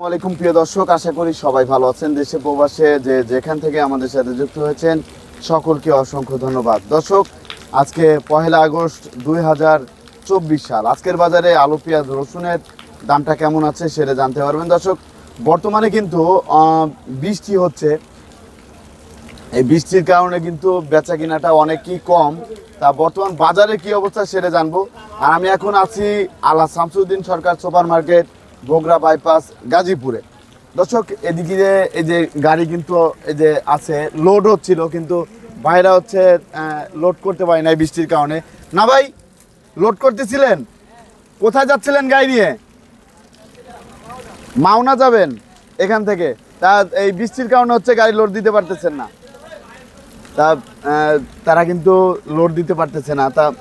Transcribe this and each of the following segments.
আসসালামু প্রিয় দর্শক, আশা করি সবাই ভালো আছেন। দেশে প্রবাসে যেখান থেকে আমাদের সাথে যুক্ত হয়েছেন সকলকে অসংখ্য ধন্যবাদ। দর্শক, আজকে 1 আগস্ট 2024 সাল। আজকের বাজারে আলু, পেঁয়াজ, রসুনের দামটা কেমন আছে সেটা জানতে পারবেন। দর্শক, বর্তমানে কিন্তু বৃষ্টি হচ্ছে, এই বৃষ্টির কারণে কিন্তু বেচা কিনাটা অনেকই কম। তা বর্তমান বাজারে কি অবস্থা সেটা জানবো। আর আমি এখন আছি Ala Shamsuddin Sarkar super market, Bogura bypass, গাজীপুরে। দর্শক, এদিকে এই যে গাড়ি কিন্তু এই যে আছে, লোড হচ্ছিল, কিন্তু ভাইরা হচ্ছে লোড করতে পারি নাই বৃষ্টির কারণে। না ভাই, লোড করতেছিলেন? কোথায় যাচ্ছিলেন গাড়ি নিয়ে? মাওনা যাবেন এখান থেকে? তা এই বৃষ্টির কারণে হচ্ছে গাড়ি লোড দিতে পারতেছেন না। তা তারা কিন্তু লোড দিতে পারতেছে না। তা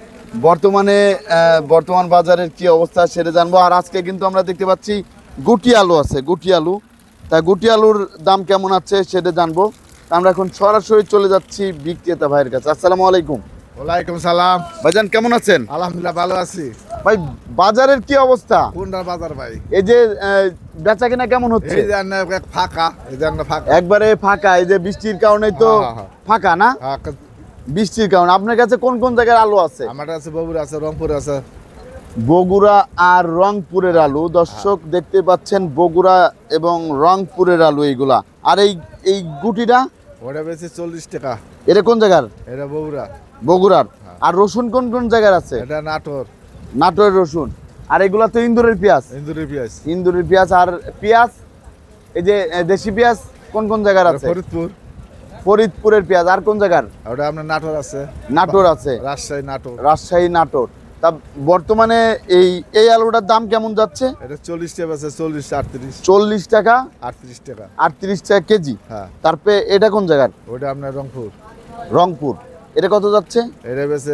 বর্তমান বাজারের কি অবস্থা সেটা জানবো। আর আজকে কিন্তু আমরা দেখতে পাচ্ছি গুটি আলু আছে, গুটি আলু। তা গুটি আলুর দাম কেমন আছে সেটা জানবো। আমরা এখন সরাসরি চলে যাচ্ছি বিক্রেতা ভাইয়ের কাছে। আসসালামু আলাইকুম। ওয়ালাইকুম সালাম। ভাইজান কেমন আছেন? আলহামদুলিল্লাহ ভালো আছি। ভাই, বাজারের কি অবস্থা? কোনটা বাজার ভাই? এই যে বেচা কিনা কেমন হচ্ছে? এই যে ফাঁকা, এই যে ফাঁকা, একবারে ফাঁকা। এই যে বৃষ্টির কারণে তো ফাঁকা না? বৃষ্টির কারণে আপনার কাছে কোন কোন জায়গার আলু আছে? আমার কাছে বগুড়া আছে, রংপুর আছে। বগুড়া আর রংপুরের আলু। দর্শক দেখতে পাচ্ছেন বগুড়া এবং রংপুরের আলু এইগুলা। আর এই গুটিটা ওটা বেশি 40 টাকা। এটা কোন জায়গার? এটা বগুড়া, বগুড়ার। আর রসুন কোন কোন জায়গার আছে? এটা নাটোর, নাটোরের রসুন। আর এগুলা তো ইন্দুরের পেঁয়াজ। ইন্দুরি পেঁয়াজ, ইন্দুরের পেঁয়াজ। আর পেঁয়াজ এই যে দেশি পেঁয়াজ কোন কোন জায়গার আছে? ফরিদপুর, ফরিদপুরের পেঁয়াজ। আর কোন জায়গার? ওটা আপনার নাটোর আছে, নাটোর আছে, রাজশাহী, নাটোর, রাজশাহী, নাটোর। তা বর্তমানে এই আলুটার দাম কেমন যাচ্ছে? এটা 40 টাকা আছে, 40, 38, 40 টাকা, 38 টাকা, 38 টাকা কেজি। হ্যাঁ। তারপরে এটা কোন জায়গার? ওটা আপনার রংপুর, রংপুর। এটা কত যাচ্ছে? এটা বেশি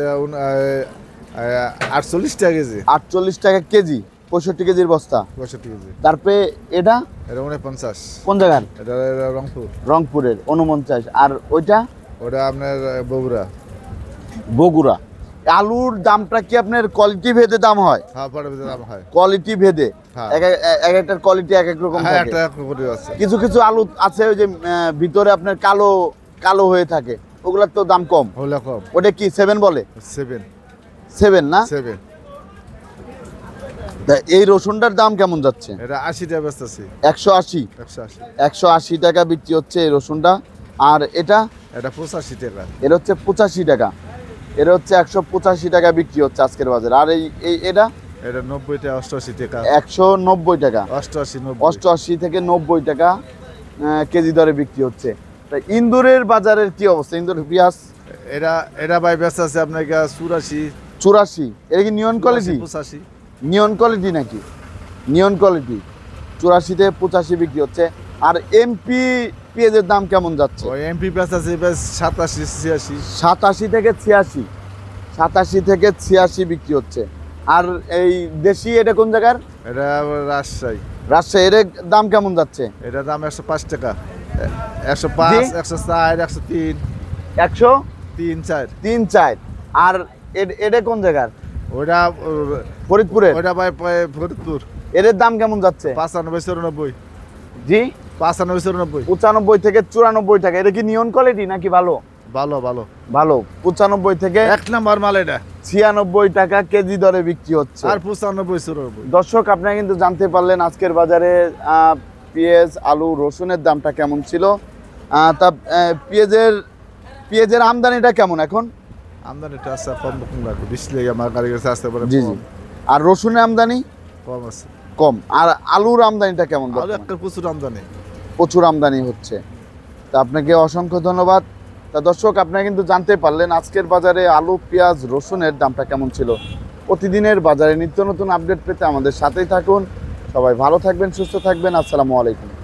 48 টাকা কেজি। 48 টাকা কেজি, 65 কেজির বস্তা। 65 কেজি। তারপরে এটা এটা 49। কোন জায়গার? এটা রংপুর, রংপুরের 49। আর ওইটা? ওটা আপনার বগুড়া, বগুড়া। আলুর দামটা কি আপনার কোয়ালিটি ভেদে দাম হয়? হ্যাঁ, পরে দাম হয় কোয়ালিটি ভেদে। হ্যাঁ। এক একটার কোয়ালিটি এক এক রকম হ্যাঁ, থাকে। একটা করে আছে। কিছু কিছু আলু আছে ওই যে ভিতরে আপনার কালো কালো হয়ে থাকে, ওগুলার তো দাম কম। হলো কম। ওটা কি 7 বলে? 7, 7 না? 7। তা এই রসুনটার দাম কেমন যাচ্ছে? এটা 80 টাকা বেচতেছি। 180। 180। 180 টাকা বিক্রি হচ্ছে এই রসুনটা। আর এটা? এটা 85 টাকা। এটা হচ্ছে 85 টাকা। এটা হচ্ছে 185 টাকা বিক্রি হচ্ছে আজকের বাজারে। আর এটা? এটা 90 টাকা, 88 টাকা। 190 টাকা। 88, 90। 88 থেকে 90 টাকা কেজি দরে বিক্রি হচ্ছে। তা ইন্দুরের বাজারের কি অবস্থা? ইন্দুরের পেঁয়াজ এটা ভাই বেচতেছে আপনার 84, 84। এটা কি নিয়ন কোয়ালিটি? 85। নিয়ন কোয়ালিটি নাকি? নিয়ন কোয়ালিটি। 84 থেকে 85 বিক্রি হচ্ছে। আর এমপি পেঁয়াজের দাম কেমন যাচ্ছে? ওই এমপি বেচতেছে 87, 86। 87 থেকে 86। 87 থেকে 86 বিক্রি হচ্ছে। আর এই দেশি এটা কোন জায়গার? এটা রাজশাহী। রাজশাহী। এর দাম কেমন যাচ্ছে? এটা দাম 105 টাকা। 105, 104, 103, 103, 4। আর এটা কোন জায়গার? ওটা ফরিদপুরের। ওটা ভাই ফরিদপুর। এর দাম কেমন যাচ্ছে? 95, 94। জি, 95, 94। 95 থেকে 94 টাকা। এটা কি নিয়ন কোয়ালিটি নাকি ভালো? ভালো, ভালো, ভালো। 95 থেকে 1 নাম্বার মাল এটা। 96 টাকা কেজি দরে বিক্রি হচ্ছে। আর 95, 94। দর্শক, আপনারা কিন্তু জানতে পারলেন আজকের বাজারে পেঁয়াজ, আলু, রসুনের দামটা কেমন ছিল। তা পেঁয়াজের আমদানিটা কেমন এখন? আমদানিটা আছে কম লাগে, 20 লেগে আমার গাড়ি কাছে আসতে পারে। জি জি। আর রসুনের আমদানি কম আছে, কম। আর আলুর আমদানিটা কেমন? আলু একটা প্রচুর আমদানি, প্রচুর আমদানি হচ্ছে। তা আপনাকে অসংখ্য ধন্যবাদ। তা দর্শক, আপনারা কিন্তু জানতে পারলেন আজকের বাজারে আলু, পেঁয়াজ, রসুনের দামটা কেমন ছিল। প্রতিদিনের বাজারে নিত্য নতুন আপডেট পেতে আমাদের সাথেই থাকুন। সবাই ভালো থাকবেন, সুস্থ থাকবেন। আসসালামু আলাইকুম।